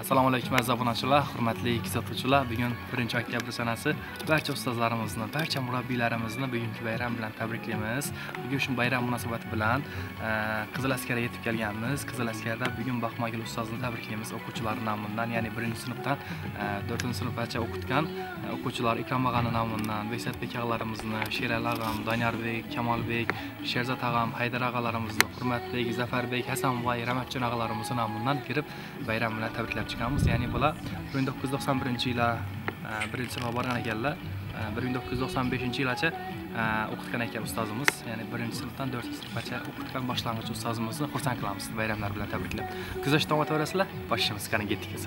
Assalomu alaykum aziz obunachilar, hurmatli kuzatuvchilar. Bugun 1-oktyabr sanasi barcha ustozlarimizni, barcha murabbiylarimizni bugungi bayram bilan tabriklaymiz. Bugun shu bayram munosabati bilan Qizil askarga yetib kelganmiz. Qizil askarda bugun Baxmagul ustozni tabriklaymiz o'quvchilar nomidan, ya'ni 1-sinfdan 4-sinfgacha o'qitgan o'quvchilar Ikrom og'ani nomidan, Veysatbek og'alarimizni, Sherali og'am, Doniyorbek, Kamolbek, Sherzod og'am, Haydar og'alarimizni, Hurmatbek, Zafarbek, Hasanboy, Ramatjon og'alarimizni nomidan kirib bayram bilan tabriklab chiqamiz. Ya'ni bular 1991-yilda 1-sinfga borgan ekanlar. 1995-yilgacha o'qitgan ekan ustozimiz. Ya'ni 1-sinfdan 4-sinfgacha o'qitgan boshlang'ich ustozimizni xursand qilamiz bayramlar bilan tabriklab. Kuzatishdan o'taverasizlar. Boshimiz qani ketdik esa.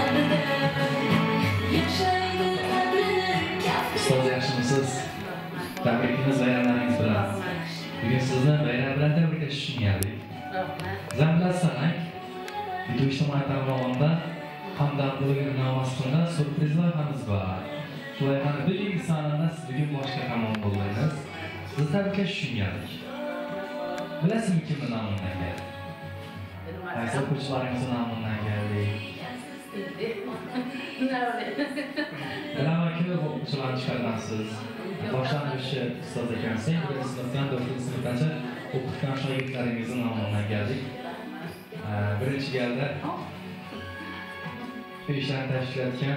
Ustoz yaxshimisiz? Tabrikimiz bayramlaringiz bilan. Bugun sizni bayram bilan tabriklash uchun keldik. Zambilasizlar. Video ijtimoiy tarmog'ida hamda bloger namoz kunida surpriz loyihamiz bor. Shu loyihani bugungi sonida siz bugun boshqa qahramon bo'ldingiz. Sizni tabriklash uchun keldik. Bilasizmi kimning nomidan keldik? Qaysi o'quvchilaringiz nomidan keldik? Bilaman ko'p o'quvchilarni chiqargansiz. Boshlang'ich ustoz ekansiz. 1-sinfdan 4-sinfgacha o'qitgan shogirdlaringiz nomidan keldik. Birinchi galda shu ishlarni tashkil etgan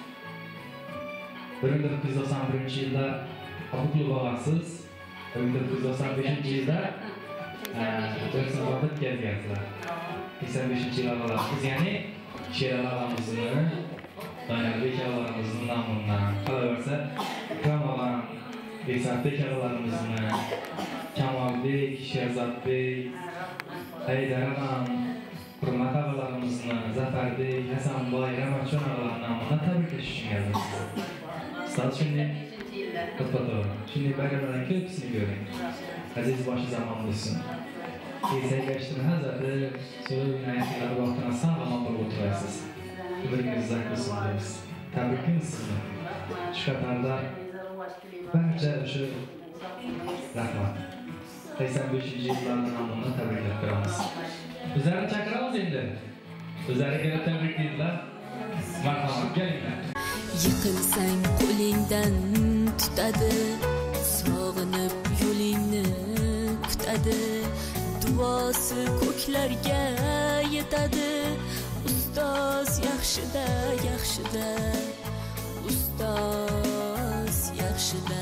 1991-yilda qabul bo'lgansiz, 1995-yilda 4-sinfga bitkazgansizlar. 85-yil olasiz, ya'ni Sherali og'amizni, Doniyorbek og'alarimizni nomidan, qolaversa Ikrom og'am, Veysatbek og'alarimizni, Kamolbek, Sherzodbek, Haydar og'am, Hurmat og'alarimizni, Zafarbek, Hasanboy, Ramatjon og'alar nomidan tabriklash uchun keldim. Ustoz shunday to'xtatib, shunday bayramlardan ko'pisini ko'ring. Aziz boshi zamon bo'lsin. Kesaygashni hazarda so'yinaylar vaqtini sog'lom qilib o'tirasiz. Umringiz uzoq bo'lsin deymiz. Tabriklaymiz sizni. Shu qatorda barcha o'sha rahmat. 85-yillarning nomidan tabriklab qo'yamiz. O'zlarini chaqiramiz endi. O'zlariga tabriklaydilar. Marhamat, kelinglar. Yiqilsang qo'lingdan tutadi, sog'inib yo'lingni kutadi, duosi ko'klarga yetadi. Ustoz yaxshida, yaxshida, ustoz yaxshida.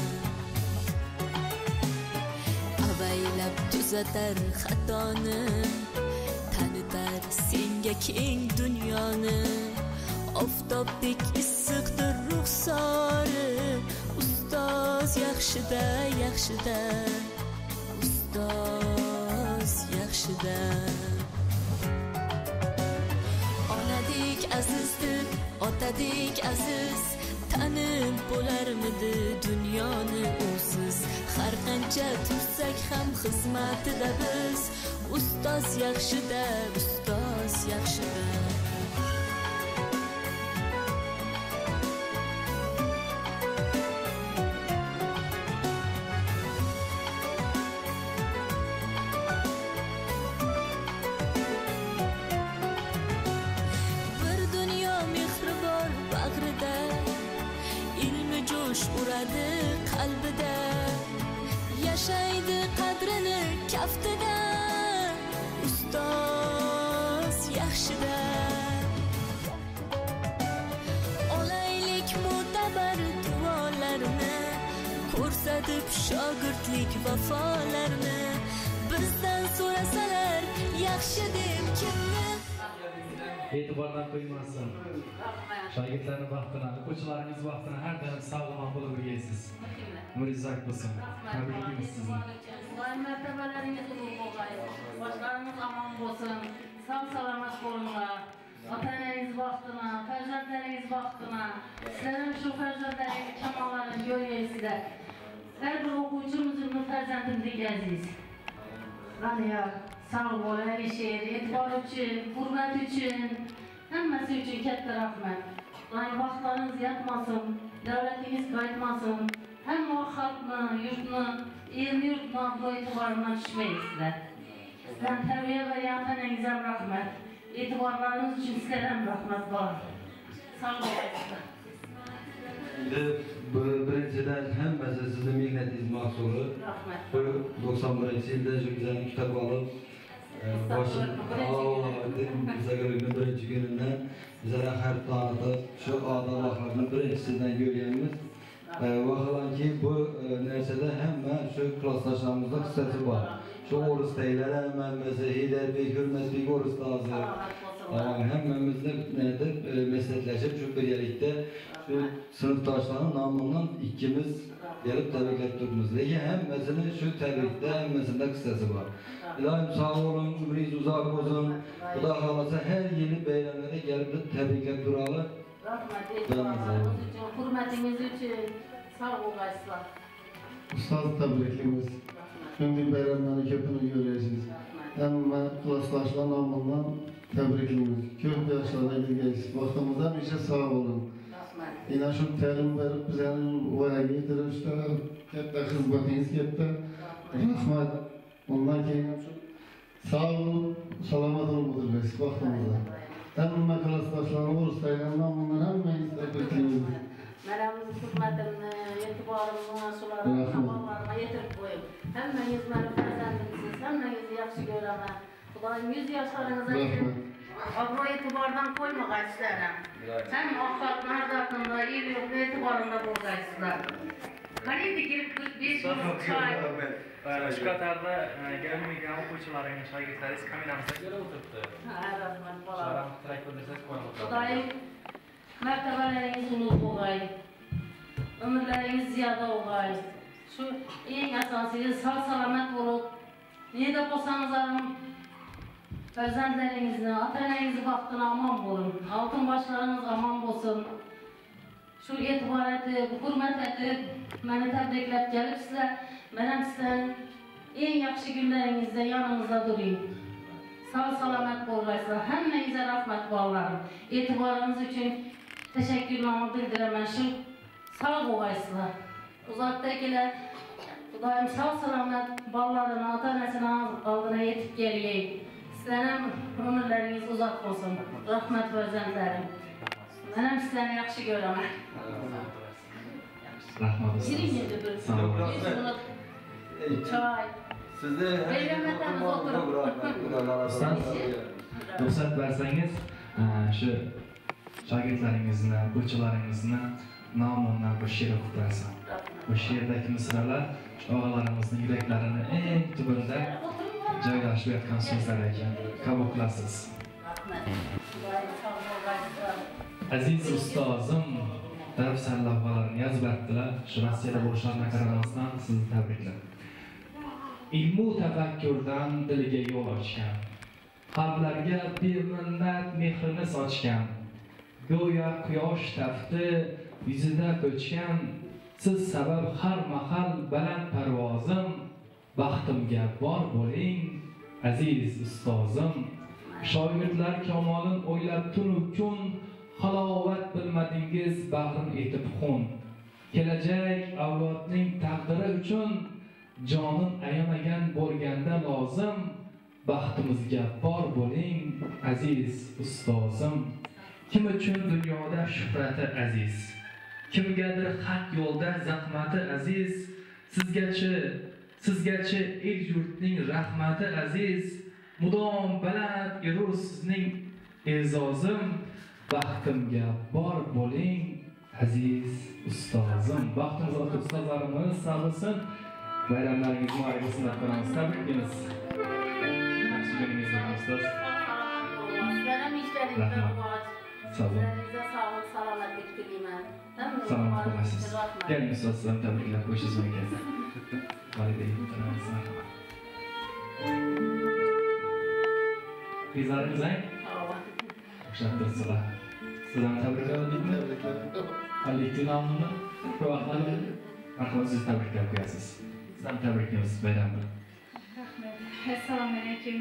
Avaylab tuzatar xatoni, tanitar senga keng dunyoni. Oftobdek issiqdir ruxsori, ustoz yaxshida, yaxshida, ustoz yaxshida. Onadek azizdir, otadek aziz, tanib bo'larmidi dunyoni usiz. Har qancha tursak ham xizmatida biz, ustoz yaxshida, ustoz yaxshida. Uradi qalbida, yashaydi qadrini kaftida. Ustoz yaxshida. Olaylik mo'tabar duolarni, ko'rsatib shogirdlik vafolarni. Bizdan so'rasalar yaxshi deb kimni e'tibordan qo'ymasin. Shogirdlarning vaqtini, o'quvchilaringiz vaqtini har doim sog'lom bo'lib yurasiz. Umringiz uzoq bo'lsin. Tabriklaymiz sizni. Martabalaringiz ulug' bo'lg'ay. Boshlarimiz omon bo'lsin. Sog' salomat bo'linglar. Ota-onangiz vaqtini, farzandlaringiz vaqtini, sizlar shu farzandlaringiz kamollarini yo'llaysizlar. Har bir o'quvchimizning farzandimdek aziz. Qaniyar sog' bo'laylik, e'tibor uchun, hurmat uchun, hammasi uchun katta rahmat. Vaqtlaringiz yetmasin, davlatingiz qaytmasin. Hamma xalqni, yurtni, el-yurtni e'tibordan tushmaysizlar. Sizdan tarbiya va ota-onangizga rahmat. e'tiborlarınız için sizlerden rahmat var. Sağ olasınız. Birinchidan hammasi sizning mehnatingiz mahsuli. Bu 91-yilda shu bizani kitap olib Zagrebni birinchi kunidan bizlarga har tanitib shu odamlarni birinchisidan ko'rganmiz. Vaholanki bu narsada hamma shu klassdoshlarimizda hissasi bor. Shu o'risdagilar hammamizni Heydarbek, Hurmatbek o'risdozi hammamizni maslahatlashib shu birgalikda shu sinfdoshlarning nomidan ikkimiz berib tabriklab turibmiz. Lekin hammasini shu tabrikda hammasida hissasi bor. Ilohim sog' bo'ling, umringiz uzoq bo'lsin. Xudo xolasa har yili bayramlarda kelib tabriklab turamiz. Rahmat, hurmatingiz uchun sog' bo'lasizlar. Ustoz tabriklaymiz. Shunday bayramlarni ko'pini ko'rasiz. Hamma klassdoshlar nomidan tabriklaymiz. Ko'p yoshlarga kelgaysiz. Vaqtimizda hamisha sog' bo'ling. Yine şu ta'lim berib bizani voyaga yetirishda katta xizmatingiz katta. Rahmat. Ondan keyin sog' bo'lib, salomat bo'lib o'tirasiz vaqtimizda. Hamma klassdoshlarni o'ristaydan nomidan hammangizni tabriklaymiz. Meramızın hizmetimni, e'tiborimni shularga xabarlarga yetirib qo'yib, hammangiz meni farzandimsiz, hammangizni yaxshi ko'raman. Xudoyim 100 yoshlaringizga obro' e'tibordan qo'ymag'aysizlar. Ham oxir nardaqında, el yo'q e'tiborida bo'lgaysizlar. Qanday kelib 5 choy. Shu qatorda Gammigan o'quvchilaringiz, shogirdlaringiz kameramizda kelib o'tiribdi. Ha, rahmat bolam. Shularni tirak bildirsangiz qo'yib o'tiradi. Xudoyim martabalaringiz ulug' bo'lg'ay. Umrlaringiz ziyoda bo'lg'ay. Shu eng asosiysi sog' salomat bo'lib, neda bo'lsangiz ham farzandlaringizni, ota-onangizni vaqtini omon bo'lin. Oltin boshlaringiz omon bo'lsin. Shu e'tibor etib, hurmat etib, meni tabriklab kelibsizlar. Men ham sizlarning eng yaxshi kunlaringizda yoningizda turing. Sog' salomat bo'lasizlar. Hammangizga rahmat bolalar. E'tiboringiz uchun tashakkurlarni bildiraman. Shu sog' bo'lasizlar. Uzoqdagilar Xudoyim sog' salomat bolalarini, ota-onasini oldina yetib kelgay. Sizlarning umrlaringiz uzoq bo'lsin. Rahmat farzandlarim. Men ham sizlarni yaxshi ko'raman. Rahmat. Yiring endi bir. Choy. Sizni Bayramlarimiz o'tirib. Ruxsat bersangiz, shu shogirdlaringizni, o'quvchilaringizni nomidan bir she'r o'qib berasan. Bu she'rdagi misralar og'alarimizning yuraklarini eng tubida joylashib yotgan so'zlar ekan. Qabul qilasiz. Aziz ustozim, dars lavhalarini yozib berdilar. Shu Rossiyada bo'lishlarini qaramasdan sizni tabriklayman. Ilmu tafakkurdan diliga yo'l ochgan, qalblarga beminnat mehrini sochgan, go'yo quyosh tafti yuzida ko'chgan, siz sabab har mahal baland parvozim, baxtimga bor bo'ling aziz ustozim. Shogirdlar kamolin o'ylab tunu kun, halovat bilmadingiz bag'rim etib xun. Kelajak avlodning taqdiri uchun jonim ayamagan bo'lganda lozim, baxtimizga bor bo'ling aziz ustozim. Kim uchun dunyoda shuhrati aziz, kimgadir haq yo'lda zahmati aziz, sizgacha el yurtning rahmati aziz, mudom baland erur sizning e'zozim, baxtimga bor bo'ling aziz ustozim. Baxtimiz o'tib ustozlarimiz sog' bo'lsin. Bayramlaringiz muborak bo'lsin deb qo'yamiz. Tabriklaymiz. Yaxshi kuningiz bo'lsin ustoz. Sizlarning ishlaringizda rivoj. Sog' bo'ling. Sizlarga sog'lik, salomatlik tilayman. Salomat bo'lasiz. Keling ustoz, sizlarni tabriklab qo'yishingiz mumkin. Validayni tanamiz. Bizlaringizang? O'xshab turibsizlar. Sizlarni tabriklayapmanmi? Alektin nomini qo'yaqlar. Marhamat, siz tabriklab qo'yasiz. Sizlarni tabriklaymiz bayram bilan. Rahmat. Assalomu alaykum.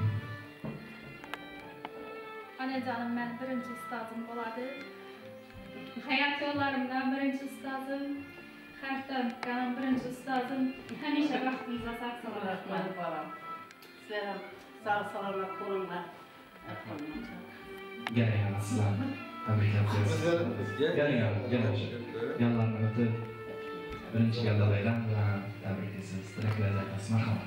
Onajonim, men birinchi ustozim bo'ladi. Hayot yo'llarimdan birinchi ustozim, harfdan birinchi ustozim. Hamisha vaqtimizda sog' salomat bo'ling. Sizlar ham sog' salomat bo'linglar. Gel sizlarni tabriklab qo'yasiz. Gel. Yanlarni o'tib birinchi galda bayram bilan tabriklaysiz. Tilaklar aytasiz. Marhamat.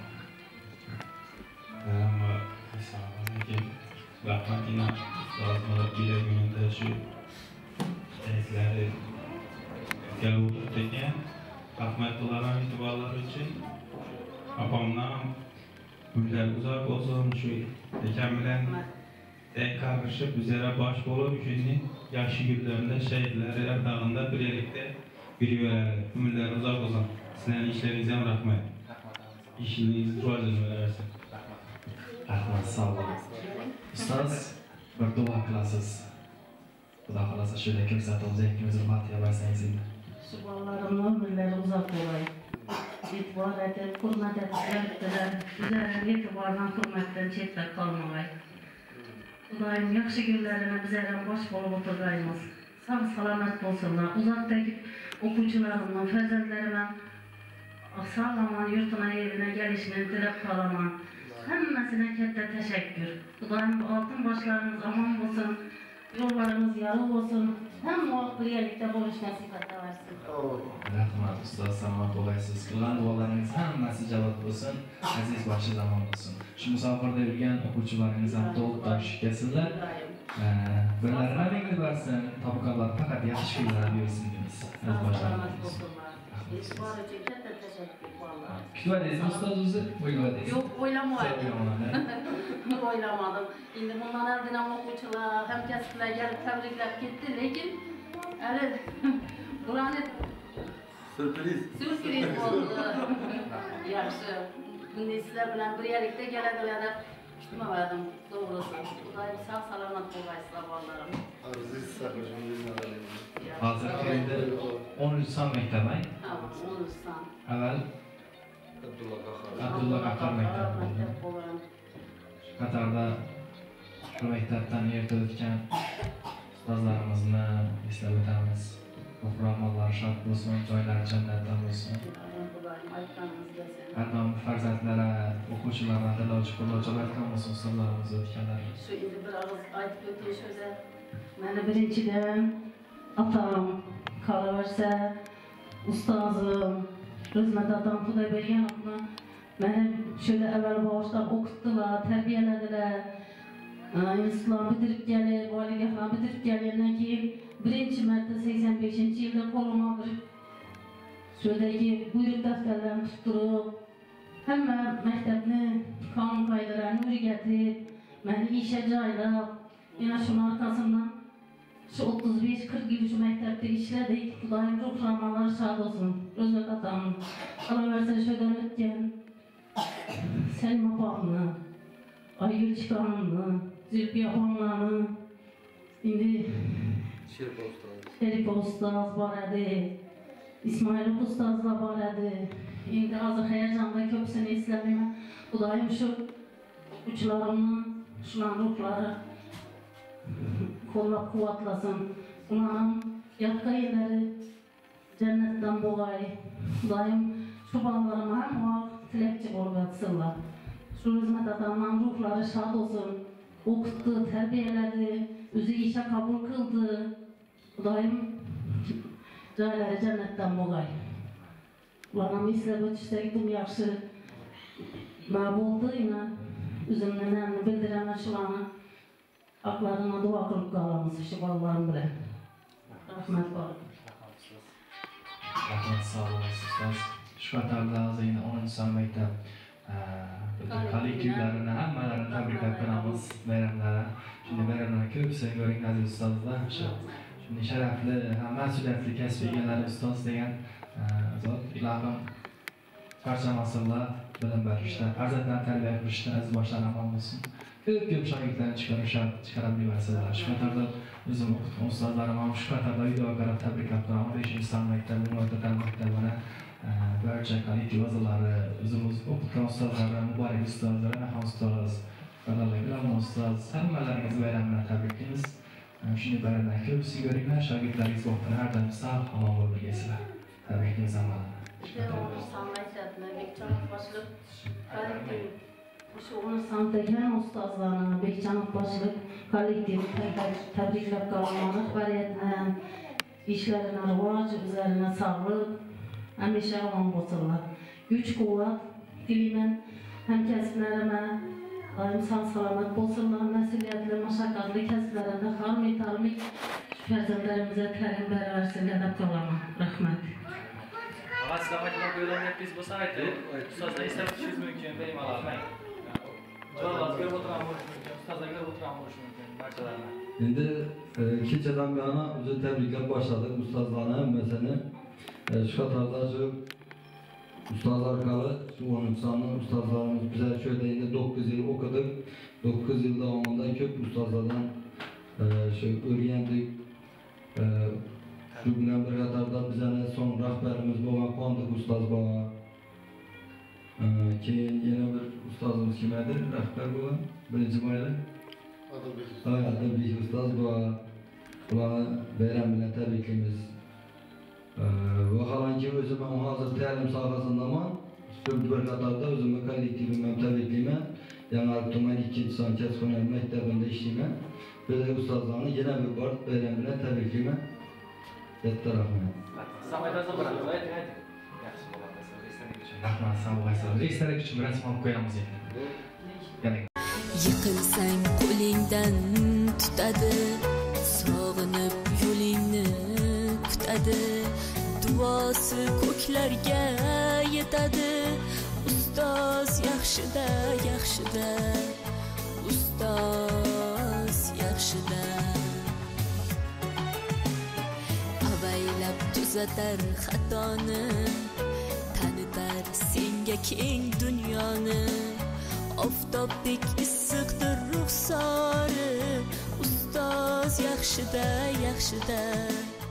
Rahmatina ustoz murabbiylar kunida shu kayflari kelib o'tgan. Rahmat qilaman e'tiborlari uchun. Opamdan kunlar uzoq bo'lsin, shu akam bilan qarishib bizlara bosh bo'lib shunday yaxshi kunlarda shahidlar ardag'inda birgalikda yuraveradi. Umrlar uzoq bo'lsin. Sizlarning ishlaringiz ham rahmat. İşiniz rivojini versin. Rahmat, sağ olun. Ustoz, bir dua qilasiz. Xudo xolasa shunday ko'rsatib ikkingizni Fatiha barsangiz edi. Shu bolalarimni umrlari uzoq bo'lay. E'tibor etib, hurmat etibdilar. Bizlarning e'tibordan, hurmatdan chetda qolmag'ay. Xudoyim yaxshi kunlarini bizlardan bosh bo'lib o'tirgaymiz. Sog' salomat bo'lsinlar. Uzoqdagi o'quvchilarimni, farzandlarimni sog'lom yurtuna yerine gelişini tilab qolaman. Hammasine katta teşekkür. Xudoyim oltin boshlarimiz omon bo'lsin, yo'llarimiz yorug' bo'lsin. Hamma birgalikda bo'lish nasib etsin. Rahmat ustoz, salomat bo'lasiz. Qilgan duolaringiz hammasi javob bo'lsin. Aziz boshi zamon bo'lsin. Shu musofirda yurgan o'quvchilaringiz ham to'liq tashkillasizlar. Birlarini mengi bersin, topganlar faqat yaxshi kunlar bersin deymiz. Aziz boshlarimiz. İsmar için katta teşekkür vallahi. Kütüphaneniz ustoz o'zi o'ylamadingiz? Yok, oylamadım. Şimdi bundan ardından o'quvchilar, hamkasblar gelib tabriklab ketdi, lekin hali bularni sürpriz bo'ldi. Yaxshi. Bunday sizlar bilan birgalikda keladilar deb kutmadim, to'g'risi. Xudoyim sog' salomat bo'lgaysizlar bolalarim. Aziz saqlashingizni Hozir endi 10-son maktab, ay? Ha, 10-son. Avval Abdulla Qahhor maktabi bo'ldi. Qatarda shu maktabdan erta o'tgan ustozlarimizni eslab o'tamiz. Ruhronlar shod bo'lsin, joylari jannatda bo'lsin. Hatto farzandlari, o'quvchilarni tilovchi qiluvchilar ham bo'lsin, ustozlarimiz o'tganlar. Shu endi bir og'iz aytib o'tish o'zi. Meni birinchidan atam, qolaversa ustozim, Rozmat atam Xudoy bergan oqni meni şöyle avval boshlab o'qitdilar, tarbiyaladilar. Institutni bitirib kelib, oliygohni bitirib kelgandan keyin birinchi marta 85-yilda qo'limga bir shudagi buyruq daftarlarni tuttirib, hamma maktabni qonun qoidalarini o'rgatib, meni ishga joylab, yana shuni orqasidan şu 35-40 yıl şu mektepte işledik. Xudoyim ruhlanmalar şad olsun. Rozmat atam, qolaversa şöyle o'tgan Selma opamni, Aygul chiqonimni, Zülfiya opamlarni, endi Sherif ustoz bor edi, Ismoil ustozlar bor edi. Endi hozir hayajonda ko'psini eslamayman. Xudoyim shu o'quvchilarimni, shularning ruhlari qo'llab quvvatlasin. Ularning yotqa yerlari jannatdan bo'lg'ay. Xudoyim shu bolalarimni ham tilakchi bo'lib yotsinlar. Shu Rozmat atamning ruhlari shod bo'lsin. O'qitdi, tarbiyaladi, o'zi ishga qabul qildi. Xudoyim joylari jannatdan bo'lg'ay. Ularni eslab o'tishsak bu yaxshi. Ma bo'ldi, yana o'zimni namni bildiraman shularni. Haklarına dua qilib qolamiz shu bolalarim bilan. Rahmat bor. Rahmat, sog' bo'lasiz ustoz. Shu qatorda hozir yana 10-son maktab kollektivlarini hammalarini tabriklab qolamiz bayramlari. Shunday bayramlar ko'p ko'ring aziz ustozlar. Shunday sharafli, mas'uliyatli kasb egalari ustoz degan zot ilohim barchamizni bilim berishda, farzandlarni tarbiya qilishda aziz boshlar omon bo'lsin. Ko'p shogirdlarni chiqarib yuborsalar. Shu qatorda o'zim o'qitgan ustozlarim ham shu qatorda uyda qarab tabriklab qolaman. 5-son maktabni o'rtadan maktabini barcha kollektiv a'zolari, o'zimiz o'qitgan ustozlarim, muborak ustozlar, Mahmud ustoz, Ikromli ustoz, hammalaringizni bayram bilan tabriklaymiz. Shunday bayramlar ko'psiz ko'ringlar, shogirdlaringiz vaqtida har doim sog' omon bo'lib yurgaysizlar. Tabriklaymiz hammalarni. Son maktabni Bekchonov boshliq kollektiv Şu onu sanatdagi ustozlarni, Bekjanob boshliq kollektivini tabriklab qolaman. Rahbariyatni ishlarini rivoj, o'zlarini sog'lik, hamisha omon bo'lsinlar. Kuch-quvvat tilayman hamkasblarima, doim sog'-salomat bo'lsinlar. Mas'uliyatli, mashaqqatli kasblarida xormay-tormay farzandlarimizga ta'lim berishini deb qolaman. Rahmat. Sizlar aytmoqchi bo'lganingiz bo'lsa ayting. Ustozlar istab turishingiz mumkin, bemalol. Javob berib o'tiraman, ustozlarga o'tiraman bo'lishi mumkin barchalarni. Endi kechadan buyon o'zi tabriklab boshladik ustozlarni hammasini. Shu qatorda shu ustozlar orqali shu 13 sonli ustozlarimiz bizlar shu yerda endi 9 yil o'qidik. 9 yil davomida ko'p ustozlardan shu o'rgandik. Shu bilan bir qatorda bizlarning so'ng rahbarimiz bo'lgan Qondiq ustoz bor. Keyin yana bir ustozimiz kim edi? Rahbar bo'lgan birinchi mayli. Adilbek ustoz bor. Ularni bayram bilan tabriklaymiz. Vaholanki o'zim ham hozir ta'lim sohasindaman. Shu bir qatorda o'zimni kollektivimni tabriklayman. Yangi tuman 2-son kasb-hunar maktabida ishlayman. Biz ustozlarni yana bir bor bayram bilan tabriklayman. Katta rahmat. Rahmat, sog' bo'lasiz. Esdalik uchun rasm olib qo'yamiz endi. Yiqilsang qo'lingdan tutadi, sog'inib yo'lingni kutadi, duosi ko'klarga yetadi. Ustoz yaxshida, yaxshida, ustoz yaxshida. Avaylab tuzatar xatoni, tanitar senga keng dunyoni. Oftobdek issiqdir ruxsori, ustoz yaxshida, yaxshida.